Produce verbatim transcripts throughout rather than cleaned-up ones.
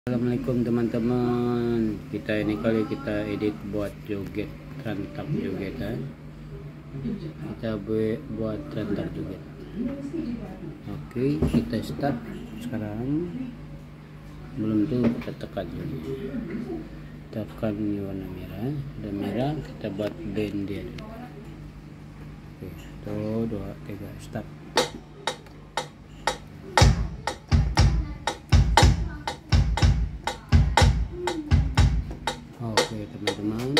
Assalamualaikum teman-teman. Kita ini kali kita edit buat joget rentak joget ya. Kita buat rentak joget. Oke, kita start sekarang. Belum tuh kita tekan ini. Tekan ini warna merah. Udah merah kita buat band dia. Oke, tuh dua tiga start. Oke teman-teman,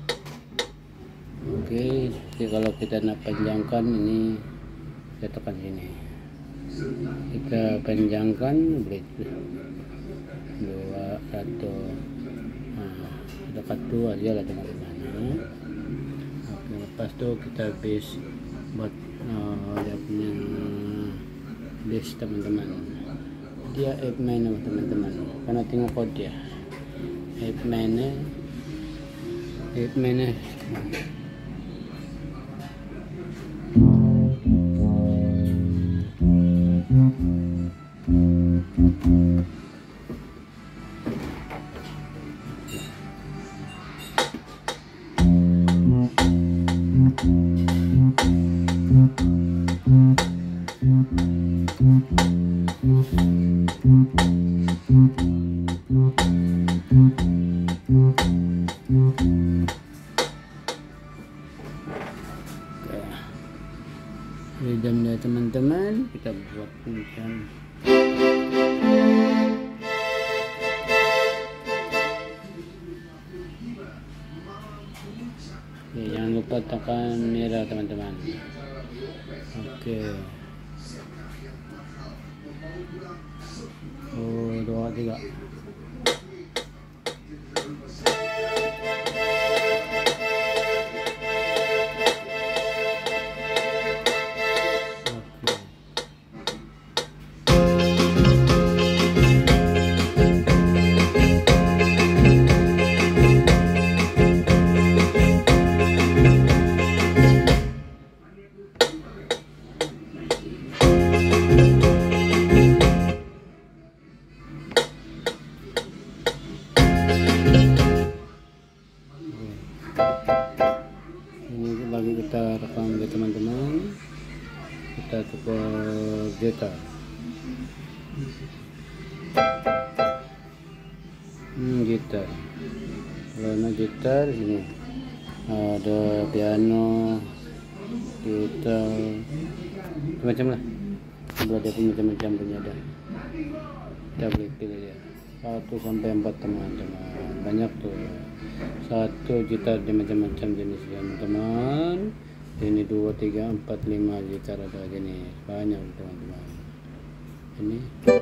oke, jadi kalau kita nak panjangkan ini kita tekan sini, kita panjangkan boleh dua satu, nah dekat dua aja lah teman-teman. Oke, lepas itu kita base buat uh, dia punya base teman-teman, dia F minor teman-teman, karena tengok kode dia F minor F minor. Ridhamnya teman-teman kita buat kencang. Ya, jangan lupa tekan merah teman-teman. Oke. Oh, dua tiga. Ini lagi kita rekam ya teman-teman, kita tukar gitar. Hmm, gitar. Kalau gitar ini ada piano, gitar, macam lah. Sebelah dia punya macam-macam punya ada. Kita boleh pilih ya. Satu sampai empat teman-teman, banyak tuh. Satu gitar dia macam-macam jenis teman-teman. Ini dua tiga empat lima gitar ada jenis, banyak teman-teman. Ini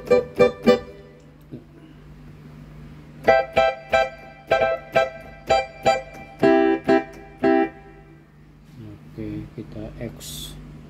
oke, kita X.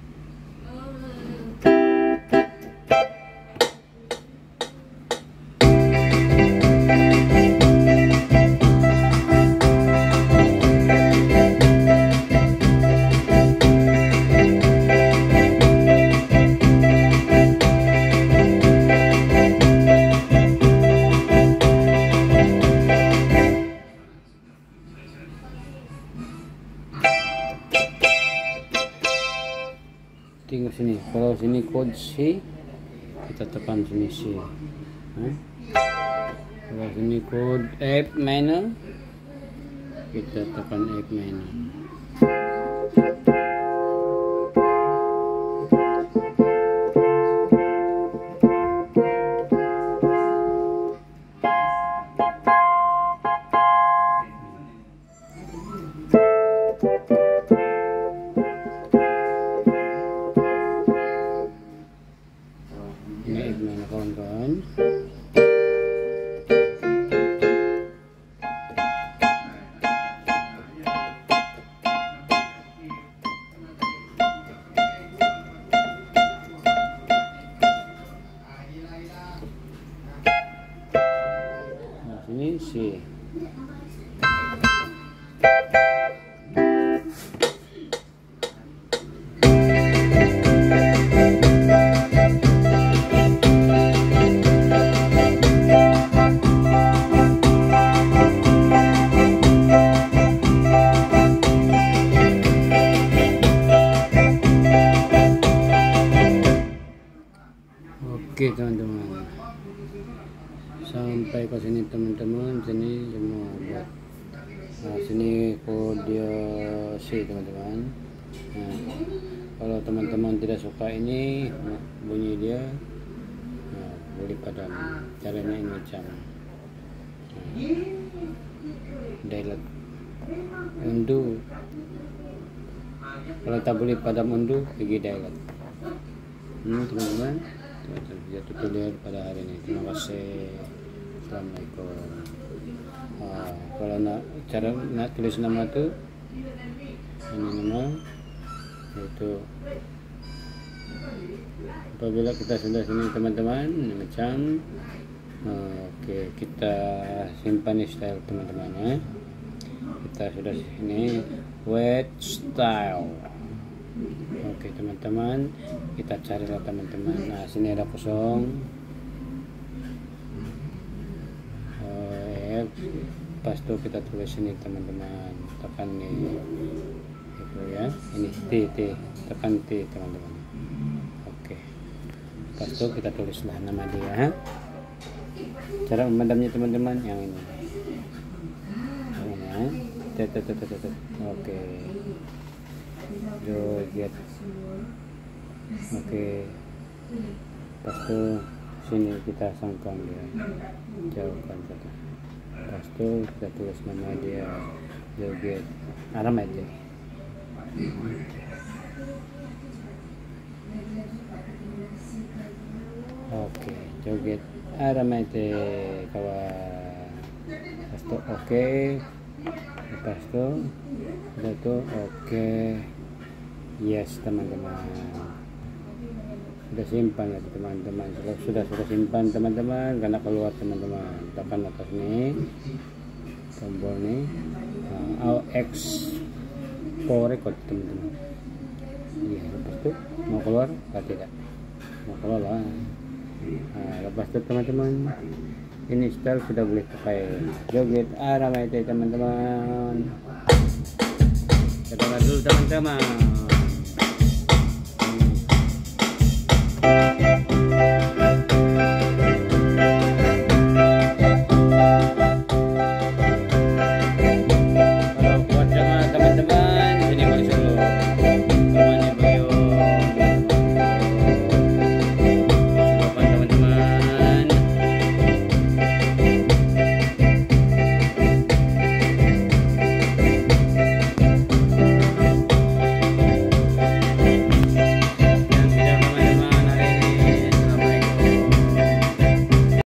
Tinggal sini, kalau sini kode C kita tekan sini C, eh? Kalau sini kode F minor kita tekan F minor. Ini gimana kawan-kawan? Nah, sini C. sampai ke sini teman-teman. Sini semua buat. Nah, sini kode C teman-teman. Nah, kalau teman-teman tidak suka ini nah, bunyi dia, nah, boleh padam. Caranya ini macam nah, delete undo. Kalau tak boleh padam undo, pergi delete. Hmm, teman-teman, itu tutorial pada hari ini. Terima kasih. Assalamualaikum. Nah, kalau nak cara nak tulis nama tu, ini nama itu. Apabila kita sudah sini teman-teman, macam oke, kita simpan style teman-teman ya. Kita sudah sini wet style. Oke teman-teman, kita carilah teman-teman. Nah, sini ada kosong. Oh, pas itu kita tulis sini teman-teman, tekan nih itu ya, ini T T, tekan T teman-teman. Oke, pas itu kita tulislah nama dia. Cara memadamnya teman-teman yang ini, yang ini ya. Tet, tet, tet, tet, tet. Oke, joget. Oke, pas itu sini kita sangkang dia, jauhkan saja. Pas itu kita tulis nama dia, joget Aramete. Oke, joget Aramete kawan. Pas itu oke, pas itu udah tuh oke, yes teman-teman. Sudah simpan ya teman-teman. Sudah sudah sudah simpan teman-teman, karena keluar teman-teman. Tekan atas nih tombol nih, nah, X for record teman-teman. Iya, lepas itu mau keluar atau tidak? Mau keluar lah. Nah, lepas itu teman-teman, ini style sudah boleh pakai. Joget Aramete teman-teman. Kita dulu teman-teman.